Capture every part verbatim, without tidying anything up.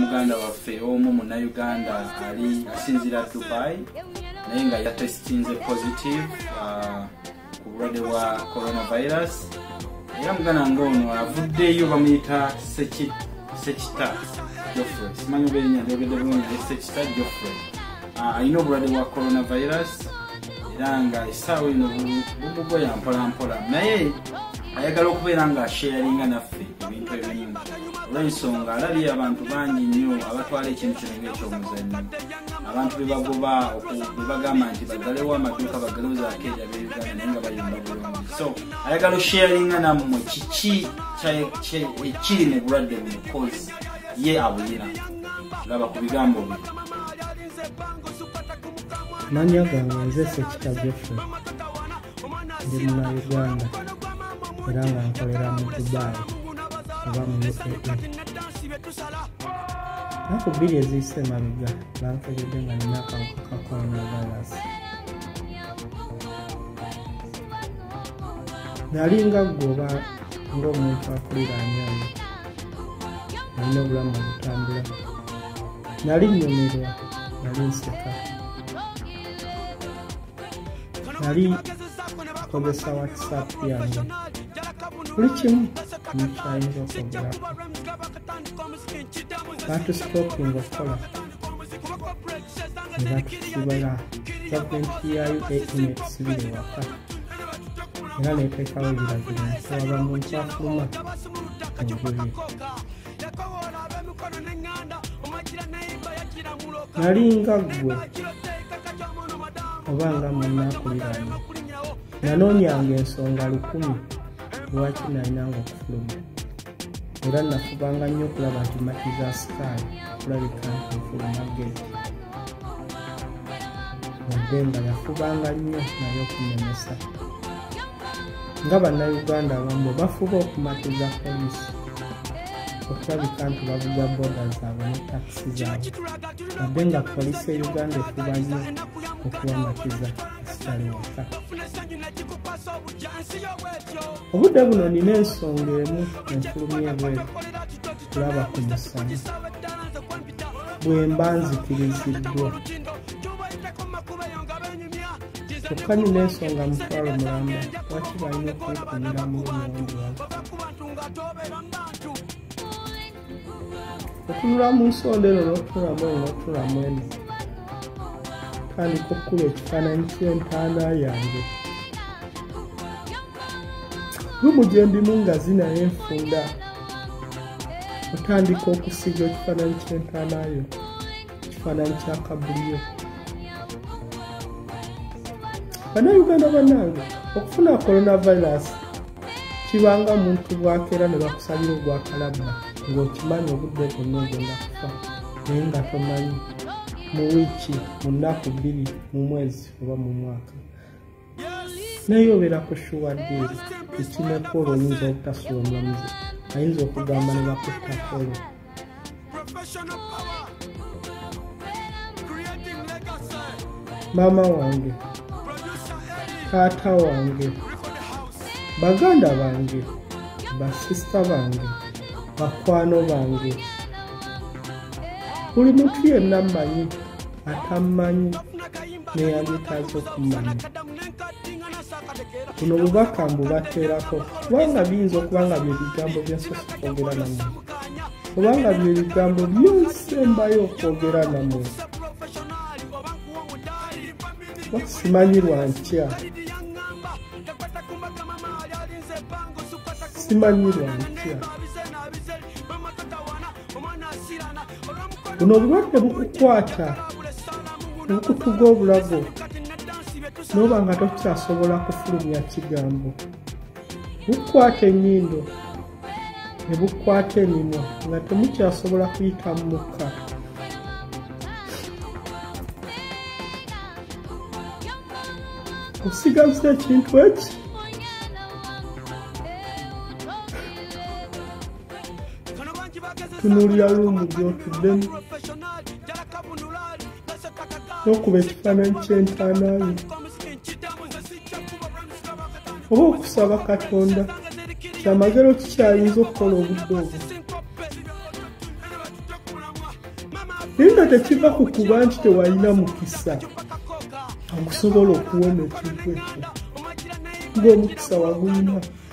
muganda waffe omu munnayuganda ali asinzira Dubai naye nga yatestinze positive uh, ku bulwadde bwa coronavirus. Era muganda ng'ono avuddeyo bamuyita Sekita Geoffrey, simanyi oba erinnya lyogedde bulungi, Sekita Geoffrey alina obulwadde bwa coronavirus era nga essaawa eno bubugoya mpola mpola, naye ayagala okubeera nga asharinga naffe ebintu ebimu olw'ensonga alabye abantu bangi nnyo abatwala ekintu kino ng'ekyomuzannyo, abantu bebagoba bebagamba nti bagalewo amaduuka bagalewo zaakeeja b'Uganda naye nga bayimba bulungi. So ayagala osharinga nammwe kiki ekiri mu bulwadde buno kozi ye abuyina. Laba ku bigambo bye. Manya gange nze Sekita Geoffrey ndi munnayuganda era nga nkolera mu Dubai oba mu U A E. Naku bbiri eziyise emabega bankeredde nga nina akawuka ka coronavirus. Nali nga ggwe oba ng'omuntu akuliraanyayo, nalina obulamu obutambula, nali nnyumirwa, nali nseka, nali kozesa WhatsApp yange, buli kimu mukyayinza okwogerako. Batusitopinga okukola ne batusibala gavumenti ya U A E netusibira ewaka era neteekawo ebiragiro nti waba muntu afuluma omubiri. Nali nga ggwe oba nga munnaakuliraanye, nanoonyanga ensonga lukumi lwaki nalinanga okufuluma era nafubanga nnyo okulaba nti makiza sikaali kulabika nti nfuluma geeti, wadde nga yafubanga nnyo naye okunemesa. Nga bannayuganda abamu bafuba okumatiza poliisi okulabika nti bavuga boda zaabwe ne takisi zaabwe, wadde nga poliisi e Uganda efuba nnyo okubamatiza ekitali waka. Obudde buno nina ensonga emu enfulumya ebweru kulaba ku musana bwe mba nzikiriziddwa. Kyokka nina ensonga mutwalo mulamba lwaki balina okwekumira mu lumonde wabo. Otunula mu nsonda eno n'otunulamu eno n'otunulamu eno, tandika okkuba ekifaananyi ky'entaana yange. Lumu gye ndimu nga zinayo enfunda, otandika okusiga ekifaananyi ky'entaana yo, ekifaananyi kya kabuliyo. Bannayuganda bannange, okufuna coronavirus kibanga muntu bwakeera ne bakusabira ogwakalabba ng'okimanyi obudde bwonna ogenda kufa, naye nga tomanyi mu wiiki, mu nnaku bbiri, mu mwezi oba mu mwaka. Naye obeera kushuwadde eri ekinekola oyinza obutasula omulamuzi, ayinza okugamba ne bakuttakolo. Maama wange, taata wange, baganda bange, basisita bange, bakwano bange, buli muntu yenna mmanyi, atammanyi neyandetaaze okummanyi. Buno bubaka mbubateerako kubanga biyinza okuba nga bye bigambo byensosa okwogera nammwe, kubanga bye bigambo byensembayo okwogera nammwe. Simanyi lwa ntya, simanyi lwa ntya. Buno obulwadde bukukwata, bukutuga obulago, n'oba nga tokyasobola kufulumya kigambo. Bukwata ennyindo ne bukwata emimwa nga temukyasobola kuyita mu mukka. Osigaza ekintu eki tunuulira lumu gy'otuddemu n'okuba ekifaananyi ky'entaana yo oba okusaba Katonda kyamagero kikyayinza okukola obudde obwo. naye nga tekiva ku kuba nti tewalina mukisa okusobola okuwona ekintu ekyo ng'omukisa wagulina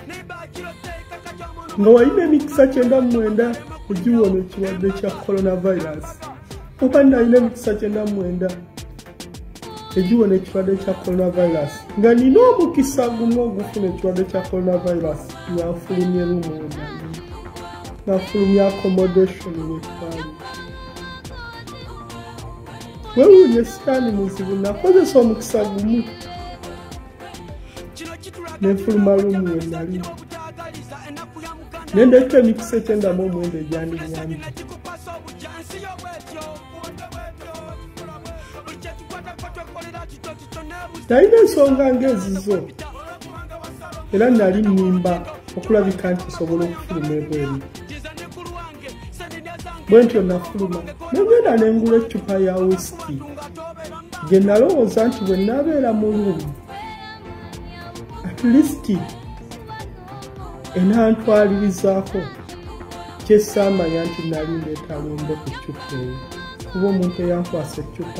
nga walina emikisa kyenda mu mwenda egiwona ekirwadde kya coronavirus oba nalina emikisa kyenda mu mwenda egiwona ekirwadde kya coronavirus nga nina omukisa gumu ogufuna ekirwadde kya coronavirus nga nfulumye lumu nga nfulumye accommodation wetwali wewuunye sitaani muzibu nakozesa omukisa gumu nenfuluma lumu wenali nendeka emikisa ekyenda mu omwenda egyandinyambi nalina ensonga ng'ezizo era nali nnimba okulabika nti nsobola okufuluma ebweru bwe ntyo nafuluma nengenda nengula eccupa ya whisky gye nalowooza nti bwe naabeera mu lumu at least enantwalirizaako kyesaamanya nti nali ndeetalumbe ku ccupa eyo kuba omuntu eyankwasa eccupa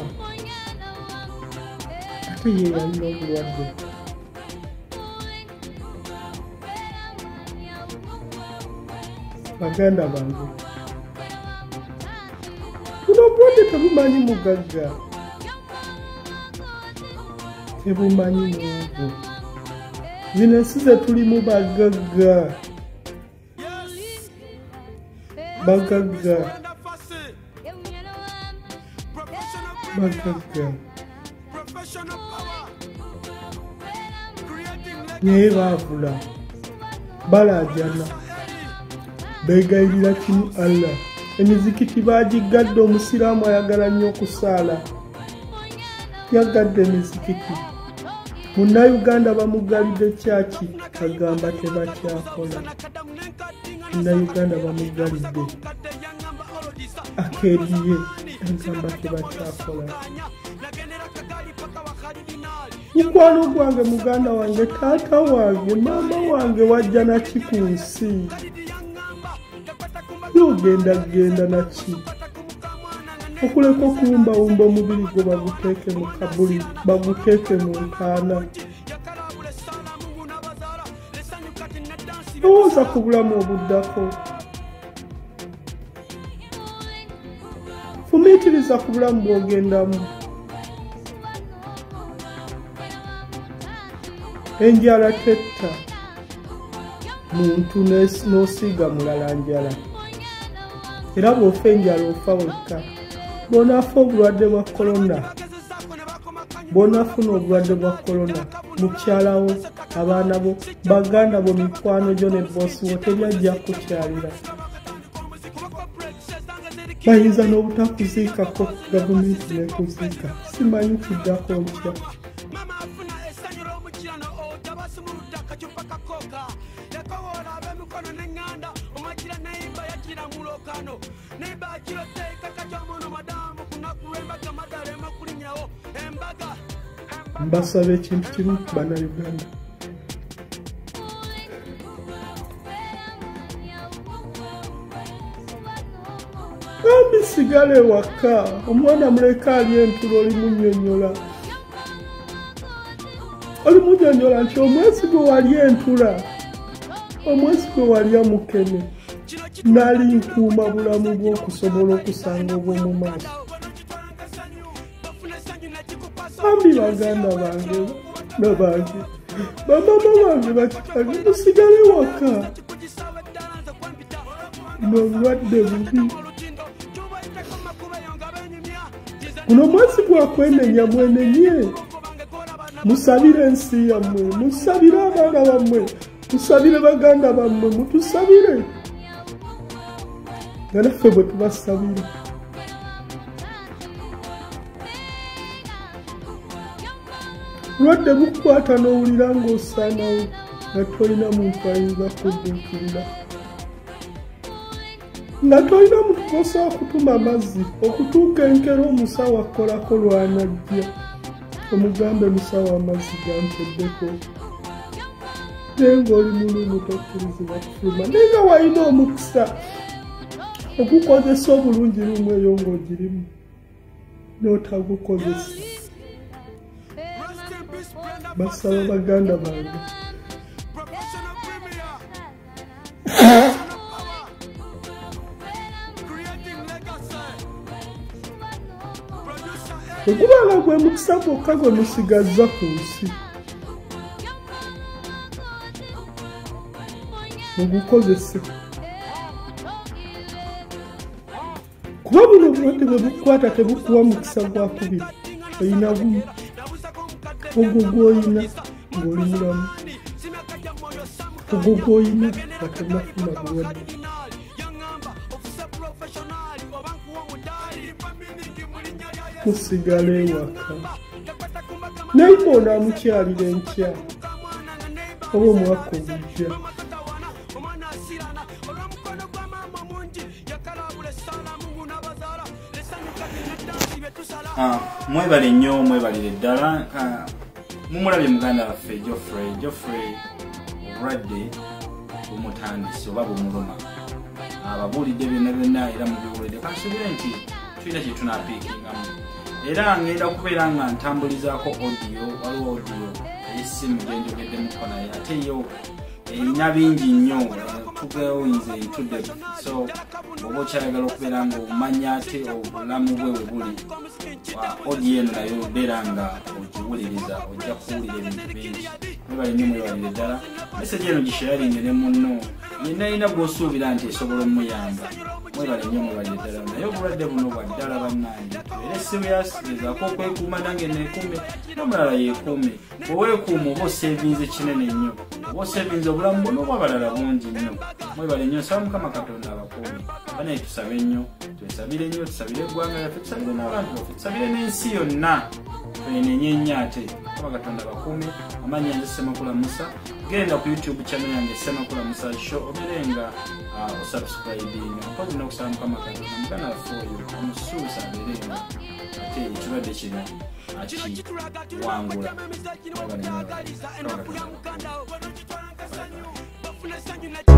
ate ye yalina obulwadde baganda bange buno obulwadde tebumanyi mugagga tebumanyi muogo zino ensi ze tulimu bagagga bagagga bagagga naye baavula balajana begayirira kimu Allah emizikiti bagigadde omusiraamu ayagala nnyo okusaala yagadde emizikiti munnayuganda bamugalidde kyaki agamba tebakyakola munnayuganda bamugalidde akeediye agamba tebakyakola mukwano gwange muganda wange taata wange maama wange wajja naki ku nsi yogenda genda naki okuleka okuwumbawumba omubiri gwe baguteeke mu kabuli baguteeke mu nkaana lowooza ku bulamu obuddako fumiitiriza ku bulamu bw'ogendamu enjala tetta muntu n'osiiga mulala njala era bw'ofa enjala ofa wekka bw'onaafa obulwadde bwa korona bw'onaafuna obulwadde bwa korona mukyalawo abaana bo baganda bo mikwano gyo ne boosi wo tebyajja kukyalira bayinza n'obutakuziikako gavumenti nekuziika simanyi kiddako ntya mbasaba ekintu kimu bannayuganda ambi sigale waka omwana muleka ali entulo olimunnyonnyola olimunnyonnyola nti omwezi gwe wali entula omwezi gwe walya mukene nali nkuuma bulamu bw'okusobola okusanga obw'omu maaso ambi baganda bange nabange bamama bange bakitange musigale waka nobulwadde bubi guno omwezi gwakwenenya mwenenye musabire ensi yammwe musabire abaana bammwe musabire baganda bammwe mutusabire nga naffe bwe tubasabire bulwadde bukukwata n'owulira ng'osaanawo nga tolina muntu ayinza kudduukirira nga tolina muntu g'osobola kutuma amazzi okutuuka enkero omusawo akolako lwanajja omugambe musawo amazzi gampeddeko naye ng'oli mulumu tokkirizibwa kufuluma naye nga walina omukisa okukozesa obulungi lumu eyo ng'ogirimu n'otagukozesa. Basaba baganda bange okubanga gwe mukisa gwokka gwe musigaza ku nsi mugukozese, kuba buno bulwadde bwe bukwata tebukuwa mukisa gwa kubiri, olina gumu ogwo gw'olina ng'oli mulamu, ogwo gw'olina nga tonnafuna bulwadde. Musigala ewaka naye onaamukyalira enkya oba omwaka ogujja. Mwebale nnyo, mwebalire ddala. Mumulabye muganda waffe Geoffrey. Geoffrey obulwadde bumutandise oba bumuluma. Ababuulidde byonna byonna era mubiwulidde. Kansubire nti tulina kye tunaapiikingamu. Era ngenda kubeera nga ntambulizaako audio, waliwo audio ey'essimu gye njogeddemu naye ate yo erina bingi nnyo tugeoyinza entudde. So oba okyayagala okubeera nga omanya ate obulamu bwe bwe buli, audio eno nayo beera nga ogiwuliriza, ojja kuwulira ebintu bingi. Mwebale nnyo, mwebalire ddala. Message eno gisharinge ne munno yenna yina gw'osuubira nti esobola omuyamba. Mwebale nnyo, mwebalire ddala. Naye obulwadde buno bwa ddala bannange, tubeere serious, gezaako okwekuuma nange neekuume n'omulala yeekuume. Bweweekuuma oba osevinze kinene nnyo, oba osevinze obulamu buno oba abalala bungi nnyo. Mwebale nnyo, nsaba Mukama Katonda abakuume. Banaye tusabe nnyo, twesabire nnyo, tusabire eggwanga lyaffe, tusabire n'abantu baffe, tusabire n'ensi yonna twenenye ate. Mukama Katonda abakuume. Amannya nze Ssemakula Musa. Genda ku YouTube channel yange Ssemakula Musa Show obeerenga osubscribing mpozi n'okusaba Mukama Katonda muganda waffe oyo omusuusa abeerenga ate ekirwadde kino akiwangula.